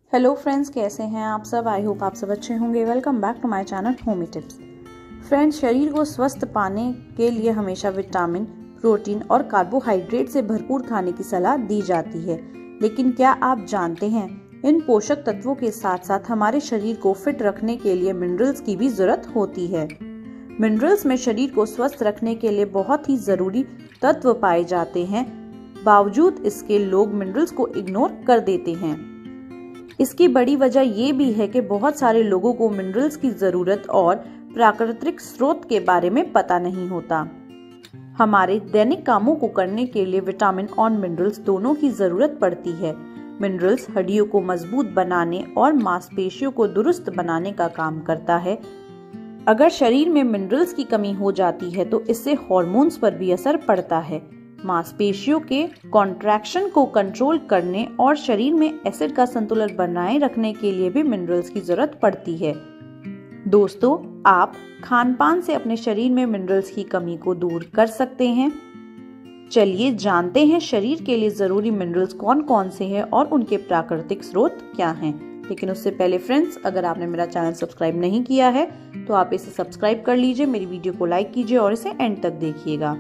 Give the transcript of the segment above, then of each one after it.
Hello friends, कैसे हैं आप सब। आई होप आप सब अच्छे होंगे। Welcome back to my channel homie tips. Friends, शरीर को स्वस्थ पाने के लिए हमेशा विटामिन, प्रोटीन और कार्बोहाइड्रेट से भरपूर खाने की सलाह दी जाती है। लेकिन क्या आप जानते हैं, इन पोषक तत्वों के साथ साथ हमारे शरीर को फिट रखने के लिए मिनरल्स की भी जरूरत होती है। मिनरल्स में शरीर को स्वस्थ रखने के लिए बहुत ही जरूरी तत्व पाए जाते हैं। बावजूद इसके लोग मिनरल्स को इग्नोर कर देते हैं। इसकी बड़ी वजह ये भी है कि बहुत सारे लोगों को मिनरल्स की जरूरत और प्राकृतिक स्रोत के बारे में पता नहीं होता। हमारे दैनिक कामों को करने के लिए विटामिन और मिनरल्स दोनों की जरूरत पड़ती है। मिनरल्स हड्डियों को मजबूत बनाने और मांसपेशियों को दुरुस्त बनाने का काम करता है। अगर शरीर में मिनरल्स की कमी हो जाती है तो इससे हार्मोन्स पर भी असर पड़ता है। मांसपेशियों के कॉन्ट्रैक्शन को कंट्रोल करने और शरीर में एसिड का संतुलन बनाए रखने के लिए भी मिनरल्स की जरूरत पड़ती है। दोस्तों, आप खानपान से अपने शरीर में मिनरल्स की कमी को दूर कर सकते हैं। चलिए जानते हैं शरीर के लिए जरूरी मिनरल्स कौन कौन से हैं और उनके प्राकृतिक स्रोत क्या हैं। लेकिन उससे पहले फ्रेंड्स, अगर आपने मेरा चैनल सब्सक्राइब नहीं किया है तो आप इसे सब्सक्राइब कर लीजिए, मेरी वीडियो को लाइक कीजिए और इसे एंड तक देखिएगा।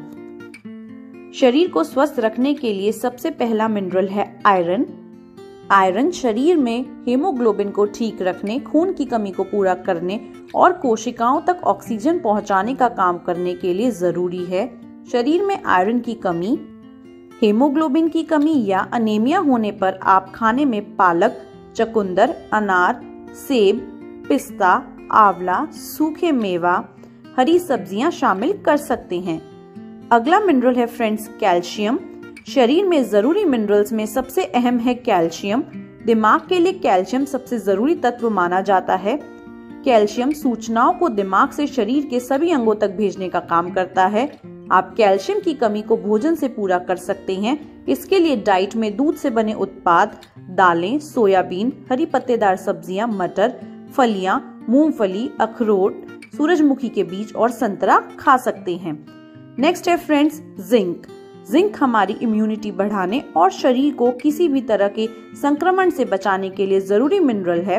शरीर को स्वस्थ रखने के लिए सबसे पहला मिनरल है आयरन। आयरन शरीर में हीमोग्लोबिन को ठीक रखने, खून की कमी को पूरा करने और कोशिकाओं तक ऑक्सीजन पहुंचाने का काम करने के लिए जरूरी है। शरीर में आयरन की कमी, हीमोग्लोबिन की कमी या अनीमिया होने पर आप खाने में पालक, चुकंदर, अनार, सेब, पिस्ता, आंवला, सूखे मेवा, हरी सब्जियां शामिल कर सकते हैं। अगला मिनरल है फ्रेंड्स कैल्शियम। शरीर में जरूरी मिनरल्स में सबसे अहम है कैल्शियम। दिमाग के लिए कैल्शियम सबसे जरूरी तत्व माना जाता है। कैल्शियम सूचनाओं को दिमाग से शरीर के सभी अंगों तक भेजने का काम करता है। आप कैल्शियम की कमी को भोजन से पूरा कर सकते हैं। इसके लिए डाइट में दूध से बने उत्पाद, दालें, सोयाबीन, हरी पत्तेदार सब्जियां, मटर, फलियां, मूंगफली, अखरोट, सूरजमुखी के बीज और संतरा खा सकते हैं। नेक्स्ट है फ्रेंड्स जिंक। जिंक हमारी इम्यूनिटी बढ़ाने और शरीर को किसी भी तरह के संक्रमण से बचाने के लिए जरूरी मिनरल है।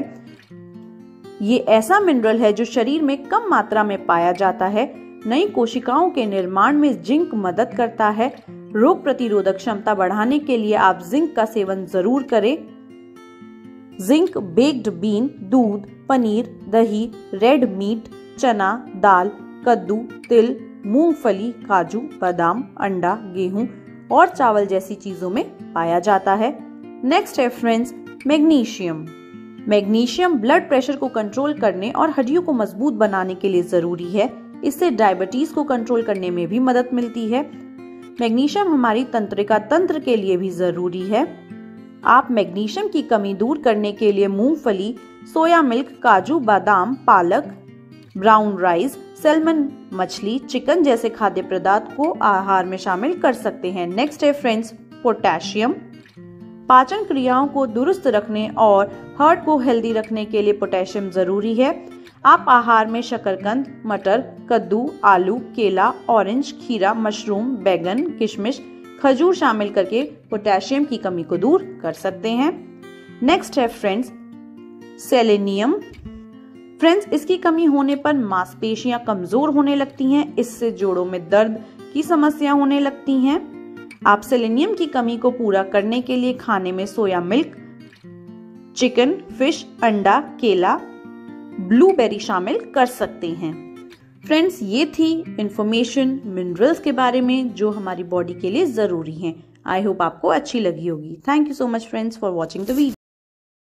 ये ऐसा मिनरल है जो शरीर में कम मात्रा में पाया जाता है। नई कोशिकाओं के निर्माण में जिंक मदद करता है। रोग प्रतिरोधक क्षमता बढ़ाने के लिए आप जिंक का सेवन जरूर करें। जिंक बेक्ड बीन, दूध, पनीर, दही, रेड मीट, चना दाल, कद्दू, तिल, मूंगफली, काजू, बादाम, अंडा, गेहूं और चावल जैसी चीजों में पाया जाता है। नेक्स्ट है friends magnesium. Magnesium blood pressure को कंट्रोल करने और हड्डियों को मजबूत बनाने के लिए जरूरी है। इससे डायबिटीज को कंट्रोल करने में भी मदद मिलती है। मैग्नीशियम हमारी तंत्रिका तंत्र के लिए भी जरूरी है। आप मैग्नीशियम की कमी दूर करने के लिए मूंगफली, सोया मिल्क, काजू, बादाम, पालक, ब्राउन राइस, सैल्मन मछली, चिकन जैसे खाद्य पदार्थ को आहार में शामिल कर सकते हैं। नेक्स्ट है फ्रेंड्स पोटेशियम। पाचन क्रियाओं को दुरुस्त रखने और हार्ट को हेल्दी रखने के लिए पोटेशियम जरूरी है। आप आहार में शकरकंद, मटर, कद्दू, आलू, केला, ऑरेंज, खीरा, मशरूम, बैगन, किशमिश, खजूर शामिल करके पोटेशियम की कमी को दूर कर सकते हैं। नेक्स्ट है फ्रेंड्स सेलेनियम। फ्रेंड्स, इसकी कमी होने पर मांसपेशियां कमजोर होने लगती हैं। इससे जोड़ों में दर्द की समस्या होने लगती हैं। आप सेलेनियम की कमी को पूरा करने के लिए खाने में सोया मिल्क, चिकन, फिश, अंडा, केला, ब्लूबेरी शामिल कर सकते हैं। फ्रेंड्स, ये थी इंफॉर्मेशन मिनरल्स के बारे में जो हमारी बॉडी के लिए जरूरी हैं। आई होप आपको अच्छी लगी होगी। Thank you so much friends for watching the video.